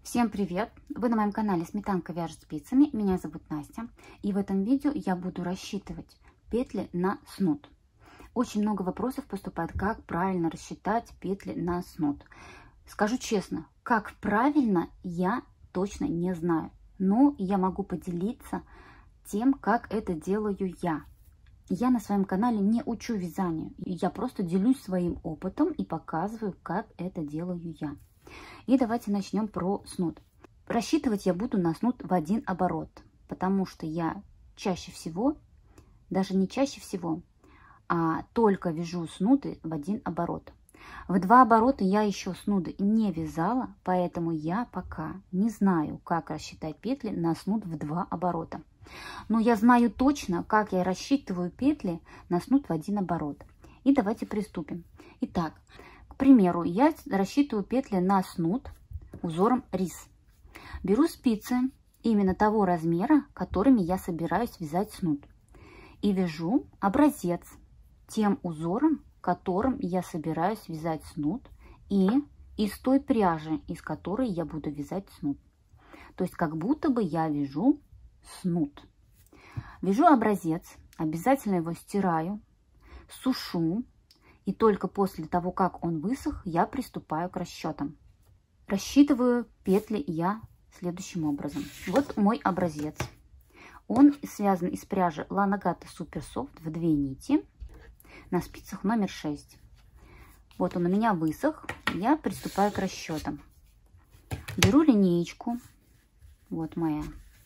Всем привет! Вы на моем канале Сметанка вяжет спицами. Меня зовут Настя. И в этом видео я буду рассчитывать петли на снуд. Очень много вопросов поступает, как правильно рассчитать петли на снуд. Скажу честно, как правильно, я точно не знаю. Но я могу поделиться тем, как это делаю я. Я на своем канале не учу вязанию. Я просто делюсь своим опытом и показываю, как это делаю я. И давайте начнем про снуд. Рассчитывать я буду на снуд в один оборот, потому что я чаще всего, даже не чаще всего, а только вяжу снуды в один оборот. В два оборота я еще снуды не вязала, поэтому я пока не знаю, как рассчитать петли на снуд в два оборота. Но я знаю точно, как я рассчитываю петли на снуд в один оборот. И давайте приступим. Итак, к примеру, я рассчитываю петли на снуд узором рис. Беру спицы именно того размера, которыми я собираюсь вязать снуд. И вяжу образец тем узором, которым я собираюсь вязать снуд, и из той пряжи, из которой я буду вязать снуд. То есть как будто бы я вяжу снуд. Вяжу образец, обязательно его стираю, сушу, и только после того, как он высох, я приступаю к расчетам. Рассчитываю петли я следующим образом. Вот мой образец. Он связан из пряжи Lanagata Super Soft в 2 нити на спицах номер 6. Вот он у меня высох. Я приступаю к расчетам. Беру линеечку. Вот моя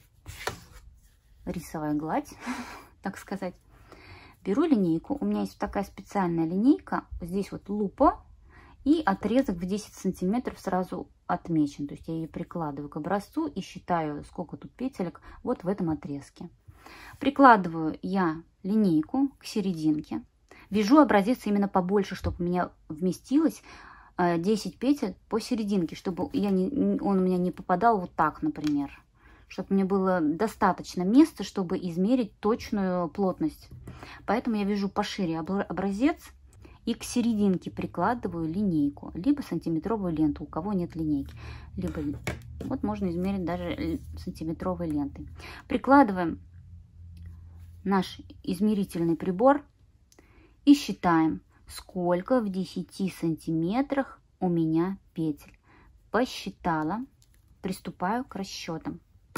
рисовая гладь, так сказать. Беру линейку. У меня есть такая специальная линейка. Здесь вот лупа. И отрезок в 10 сантиметров сразу отмечен. То есть я ее прикладываю к образцу и считаю, сколько тут петелек вот в этом отрезке. Прикладываю я линейку к серединке. Вяжу образец именно побольше, чтобы у меня вместилось 10 петель по серединке, чтобы он у меня не попадал вот так, например. Чтобы мне было достаточно места, чтобы измерить точную плотность. Поэтому я вяжу пошире образец и к серединке прикладываю линейку, либо сантиметровую ленту, у кого нет линейки. Либо вот можно измерить даже сантиметровой лентой. Прикладываем наш измерительный прибор и считаем, сколько в 10 сантиметрах у меня петель. Посчитала, приступаю к расчетам.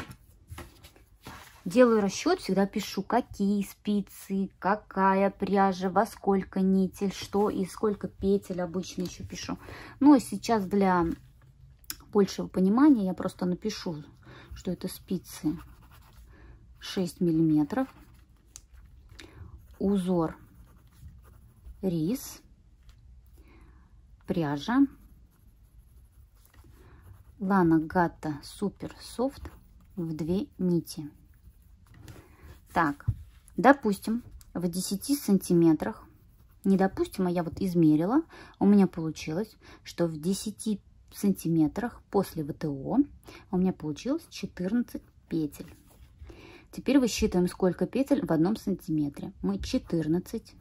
Делаю расчет, всегда пишу, какие спицы, какая пряжа, во сколько нитей, что и сколько петель обычно еще пишу. Ну, и сейчас для большего понимания я просто напишу, что это спицы 6 миллиметров, узор рис, пряжа Lanagata Super Soft в 2 нити. Так, допустим, в 10 сантиметрах, не допустим, а я вот измерила, у меня получилось, что в 10 сантиметрах после ВТО у меня получилось 14 петель. Теперь высчитываем, сколько петель в 1 сантиметре. Мы 14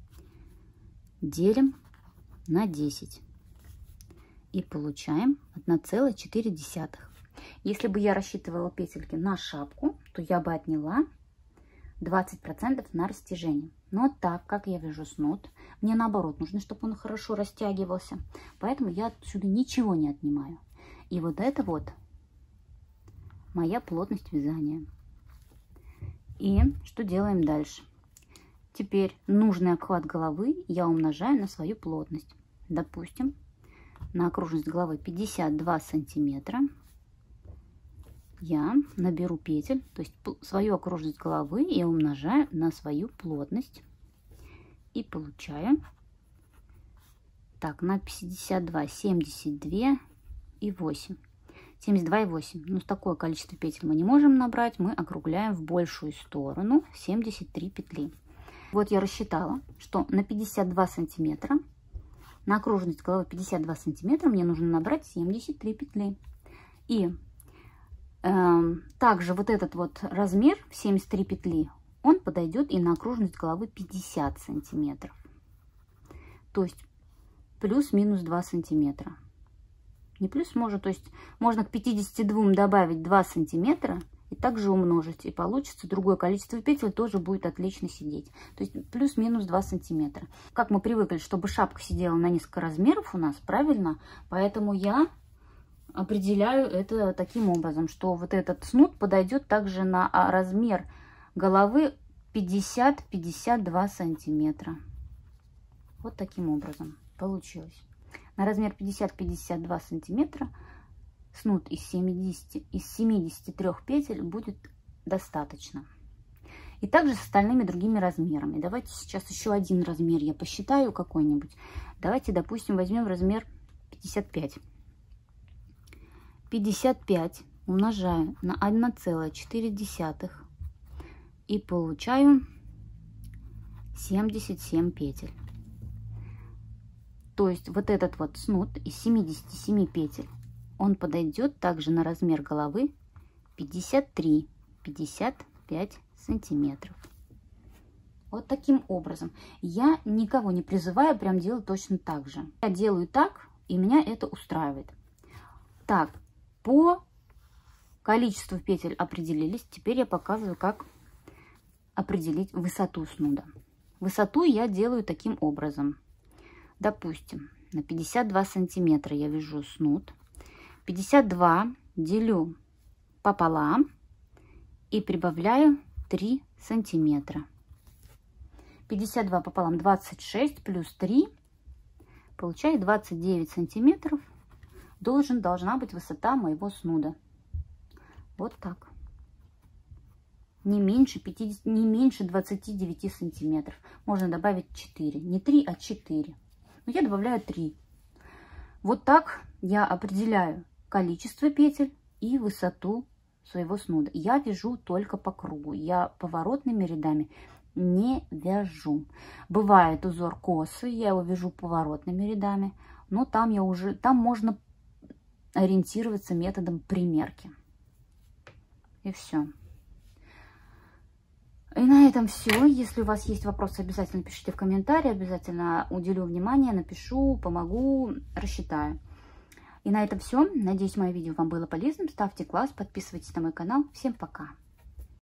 делим на 10 и получаем 1,4. Если бы я рассчитывала петельки на шапку, то я бы отняла 20% на растяжение. Но так как я вяжу снуд, мне наоборот нужно, чтобы он хорошо растягивался. Поэтому я отсюда ничего не отнимаю. И вот это вот моя плотность вязания. И что делаем дальше? Теперь нужный обхват головы я умножаю на свою плотность. Допустим, на окружность головы 52 сантиметра. Я наберу петель, то есть свою окружность головы я умножаю на свою плотность и получаю, так, на 52, 72 и 8. 72 и 8. Ну, такое количество петель мы не можем набрать, мы округляем в большую сторону 73 петли. Вот я рассчитала, что на 52 сантиметра, на окружность головы 52 сантиметра мне нужно набрать 73 петли. И также вот этот вот размер 73 петли, он подойдет и на окружность головы 50 сантиметров. То есть плюс-минус 2 сантиметра. Не плюс можно, то есть можно к 52 добавить 2 сантиметра и также умножить. И получится другое количество петель, тоже будет отлично сидеть. То есть плюс-минус 2 сантиметра. Как мы привыкли, чтобы шапка сидела на несколько размеров у нас, правильно? Поэтому я определяю это таким образом, что вот этот снуд подойдет также на размер головы 50-52 сантиметра. Вот таким образом получилось. На размер 50-52 сантиметра снуд из 73 петель будет достаточно. И также с остальными другими размерами. Давайте сейчас еще один размер я посчитаю какой-нибудь. Давайте, допустим, возьмем размер 55. 55 умножаю на 1,4 и получаю 77 петель. То есть вот этот вот снуд из 77 петель, он подойдет также на размер головы 53-55 сантиметров. Вот таким образом. Я никого не призываю прям делать точно так же. Я делаю так, и меня это устраивает. Так, по количеству петель определились. Теперь я показываю, как определить высоту снуда. Высоту я делаю таким образом. Допустим, на 52 сантиметра я вяжу снуд. 52 делю пополам и прибавляю 3 сантиметра. 52 пополам 26 плюс 3 получаю 29 сантиметров. Должна быть высота моего снуда. Вот так. Не меньше 29 сантиметров. Можно добавить 4. Не 3, а 4. Но я добавляю 3. Вот так я определяю количество петель и высоту своего снуда. Я вяжу только по кругу. Я поворотными рядами не вяжу. Бывает узор косый, я его вяжу поворотными рядами. Но там можно ориентироваться методом примерки. И все. И на этом все. Если у вас есть вопросы, обязательно пишите в комментарии. Обязательно уделю внимание, напишу, помогу, рассчитаю. И на этом все. Надеюсь, мое видео вам было полезным. Ставьте класс, подписывайтесь на мой канал. Всем пока!